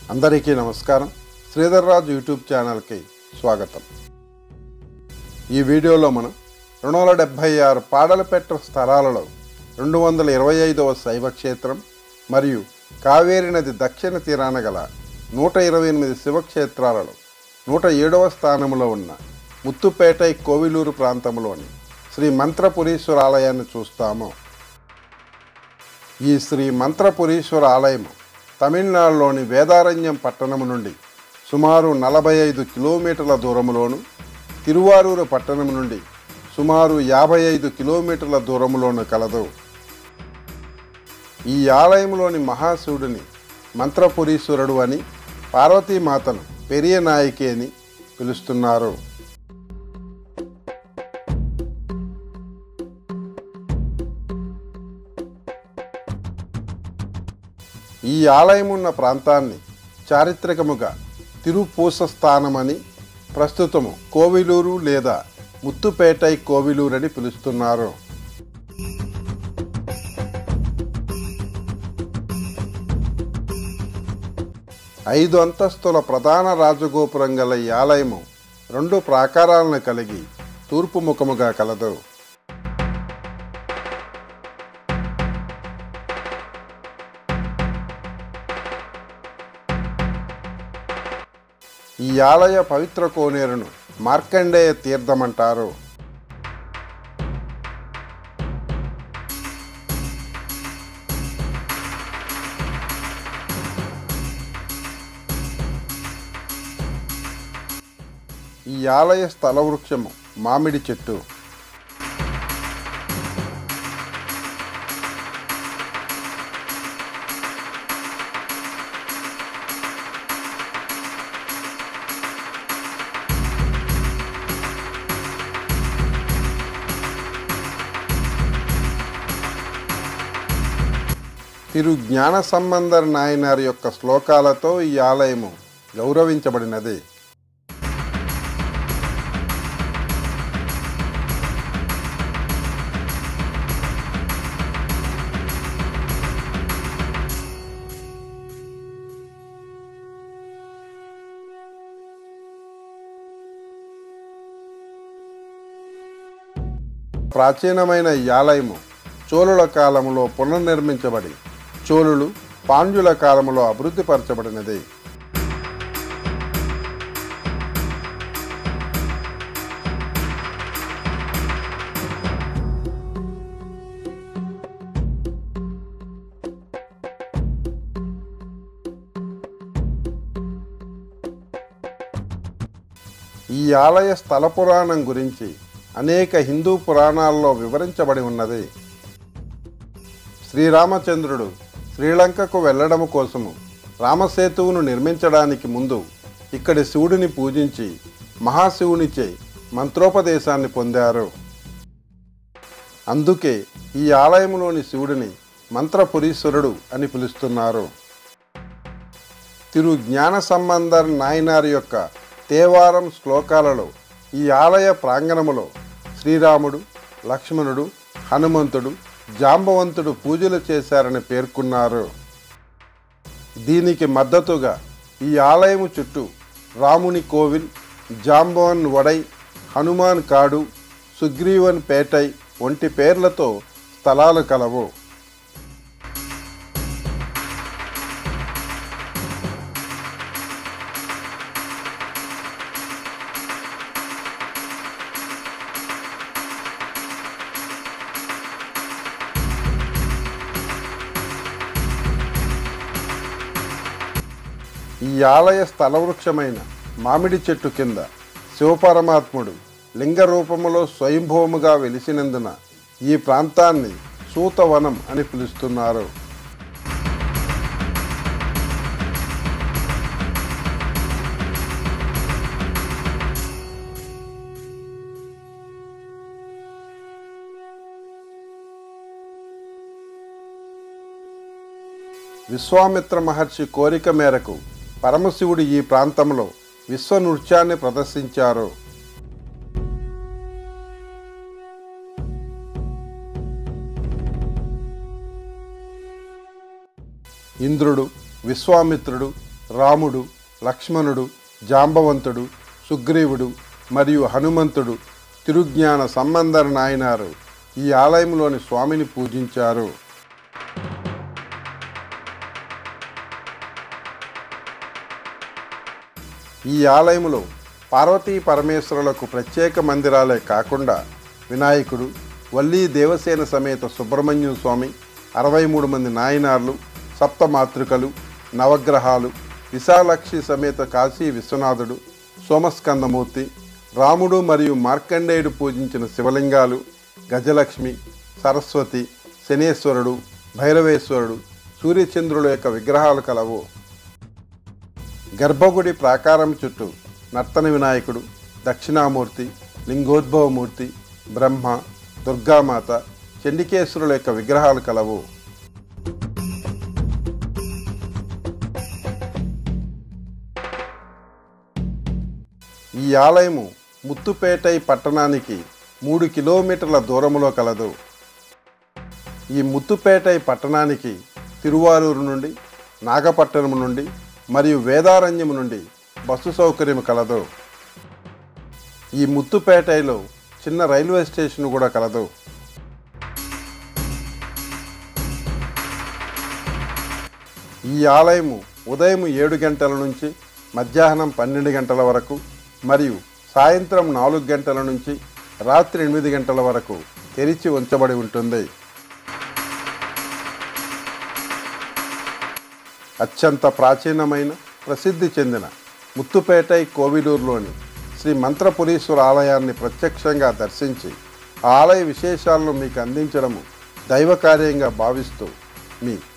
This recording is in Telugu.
అందరికీ నమస్కారం. శ్రీధర్ రాజు యూట్యూబ్ ఛానల్కి స్వాగతం. ఈ వీడియోలో మనం 276 పాడలపెట్ట స్థలాలలో 225వ శైవ క్షేత్రం మరియు కావేరీ నది దక్షిణ తీరాన గల 128 శివక్షేత్రాలలో 107వ స్థానంలో ఉన్న ముత్తుపేటై కోవిలూరు ప్రాంతంలోని శ్రీ మంత్రపురీశ్వర ఆలయాన్ని చూస్తాము. ఈ శ్రీ మంత్రపురీశ్వర ఆలయము తమిళనాడులోని వేదారణ్యం పట్టణము నుండి సుమారు 45 కిలోమీటర్ల దూరములోను, తిరువారూరు పట్టణం నుండి సుమారు 55 కిలోమీటర్ల దూరములోను కలదు. ఈ ఆలయంలోని మహాశివుడిని మంత్రపురీశ్వరుడు అని, పార్వతీమాతను పెరియ నాయకి అని పిలుస్తున్నారు. ఈ ఆలయం ఉన్న ప్రాంతాన్ని చారిత్రకముగా తిరుపూస స్థానమని, ప్రస్తుతము కోవిలూరు లేదా ముత్తుపేటై కోవిలూరు అని పిలుస్తున్నారు. ఐదు అంతస్తుల ప్రధాన రాజగోపురం గల ఈ ఆలయము 2 ప్రాకారాలను కలిగి తూర్పు ముఖముగా కలదు. ఈ ఆలయ పవిత్ర కోనేరును మార్కండేయ తీర్థమంటారు. ఈ ఆలయ స్థల వృక్షము మామిడి చెట్టు. తిరు జ్ఞాన సంబంధర్ నాయనార్ యొక్క శ్లోకాలతో ఈ ఆలయము గౌరవించబడినది. ప్రాచీనమైన ఈ ఆలయము చోళుల కాలములో పునర్నిర్మించబడి చోళులు, పాండ్యుల కాలములో అభివృద్ధిపరచబడినది. ఈ ఆలయ స్థల పురాణం గురించి అనేక హిందూ పురాణాల్లో వివరించబడి ఉన్నది. శ్రీరామచంద్రుడు శ్రీలంకకు వెళ్ళడము కోసము రామసేతువును నిర్మించడానికి ముందు ఇక్కడి శివుడిని పూజించి మహాశివునిచే మంత్రోపదేశాన్ని పొందారు. అందుకే ఈ ఆలయంలోని శివుడిని మంత్రపురీశ్వరుడు అని పిలుస్తున్నారు. తిరు జ్ఞాన సంబంధర్ నాయనార్ యొక్క తేవారం శ్లోకాలలో ఈ ఆలయ ప్రాంగణములో శ్రీరాముడు, లక్ష్మణుడు, హనుమంతుడు, జాంబవంతుడు పూజలు చేశారని పేర్కొన్నారు. దీనికి మద్దతుగా ఈ ఆలయము చుట్టూ రాముని కోవిల్, జాంబవన్ వడై, హనుమాన్ కాడు, సుగ్రీవన్ పేటై వంటి పేర్లతో స్థలాలు కలవు. ఈ ఆలయ స్థల వృక్షమైన మామిడి చెట్టు కింద శివపరమాత్ముడు లింగ రూపములో స్వయంభూముగా వెలిసినందున ఈ ప్రాంతాన్ని సూతవనం అని పిలుస్తున్నారు. విశ్వామిత్ర మహర్షి కోరిక మేరకు పరమశివుడు ఈ ప్రాంతంలో విశ్వ నృత్యాన్ని ప్రదర్శించారు. ఇంద్రుడు, విశ్వామిత్రుడు, రాముడు, లక్ష్మణుడు, జాంబవంతుడు, సుగ్రీవుడు మరియు హనుమంతుడు తిరుజ్ఞాన సంబంధర నాయనారు ఈ ఆలయంలోని స్వామిని పూజించారు. ఈ ఆలయంలో పార్వతీ పరమేశ్వరులకు ప్రత్యేక మందిరాలే కాకుండా వినాయకుడు, వల్లీ దేవసేన సమేత సుబ్రహ్మణ్యం స్వామి, 63 మంది నాయనార్లు, సప్తమాతృకలు, నవగ్రహాలు, విశాలాక్షి సమేత కాశీ విశ్వనాథుడు, సోమస్కందమూర్తి, రాముడు మరియు మార్కండేయుడు పూజించిన శివలింగాలు, గజలక్ష్మి, సరస్వతి, శనేశ్వరుడు, భైరవేశ్వరుడు, సూర్యచంద్రుల యొక్క విగ్రహాలు కలవు. గర్భగుడి ప్రాకారం చుట్టూ నర్తన వినాయకుడు, దక్షిణామూర్తి, లింగోద్భవమూర్తి, బ్రహ్మ, దుర్గామాత, చండికేశ్వరుల యొక్క విగ్రహాలు కలవు. ఈ ఆలయము ముత్తుపేటై పట్టణానికి 3 కిలోమీటర్ల దూరములో కలదు. ఈ ముత్తుపేటై పట్టణానికి తిరువారూరు నుండి, నాగపట్టణం నుండి మరియు వేదారణ్యం నుండి బస్సు సౌకర్యం కలదు. ఈ ముత్తుపేటైలో చిన్న రైల్వే స్టేషన్ కూడా కలదు. ఈ ఆలయము ఉదయం 7 గంటల నుంచి మధ్యాహ్నం 12 గంటల వరకు మరియు సాయంత్రం 4 గంటల నుంచి రాత్రి 8 గంటల వరకు తెరిచి ఉంచబడి ఉంటుంది. అత్యంత ప్రాచీనమైన ప్రసిద్ధి చెందిన ముత్తుపేటై కోవిలూరులోని శ్రీ మంత్రపురీశ్వర ఆలయాన్ని ప్రత్యక్షంగా దర్శించి ఆ ఆలయ విశేషాలను మీకు అందించడము దైవకార్యంగా భావిస్తూ మీ